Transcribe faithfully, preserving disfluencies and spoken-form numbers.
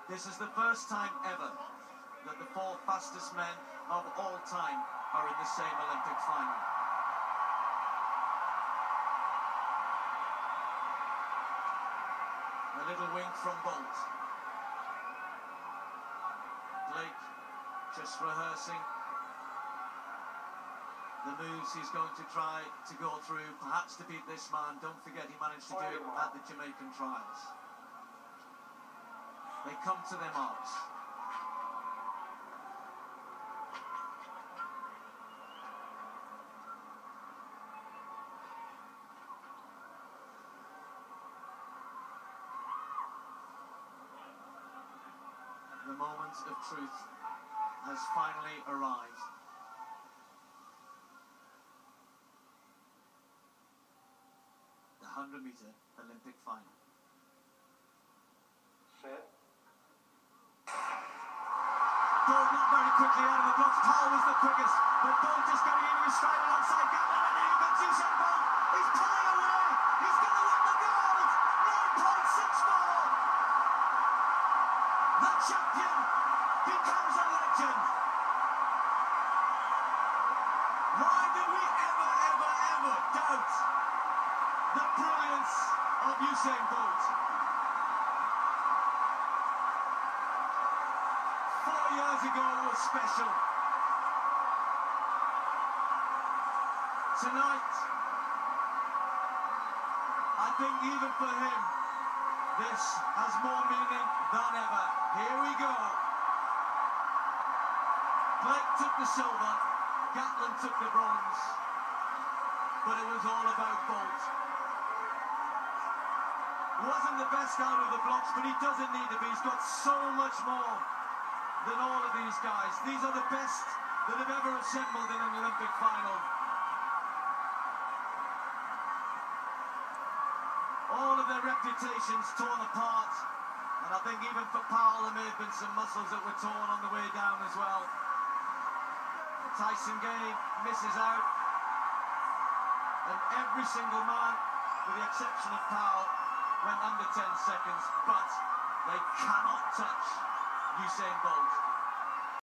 This is the first time ever that the four fastest men of all time are in the same Olympic final. A little wink from Bolt. Blake just rehearsing the moves he's going to try to go through, perhaps to beat this man. Don't forget he managed to do it at the Jamaican trials. They come to their marks. The moment of truth has finally arrived. The one hundred metre Olympic final. Set. Bolt not very quickly out of the blocks. Powell was the quickest, but Bolt just getting into his stride alongside Gatlin, and here comes Usain Bolt. He's pulling away. He's going to win the gold. nine point six four. The champion becomes a legend. Why did we ever, ever, ever doubt the brilliance of Usain Bolt? Four years ago was special. Tonight, I think even for him, this has more meaning than ever. Here we go. Blake took the silver, Gatlin took the bronze, but it was all about Bolt. Wasn't the best out of the blocks, but he doesn't need to be. He's got so much more than all of these guys. These are the best that have ever assembled in an Olympic final. All of their reputations torn apart, and I think even for Powell there may have been some muscles that were torn on the way down as well. Tyson Gay misses out, and every single man, with the exception of Powell, went under ten seconds, but they cannot touch Usain Bolt.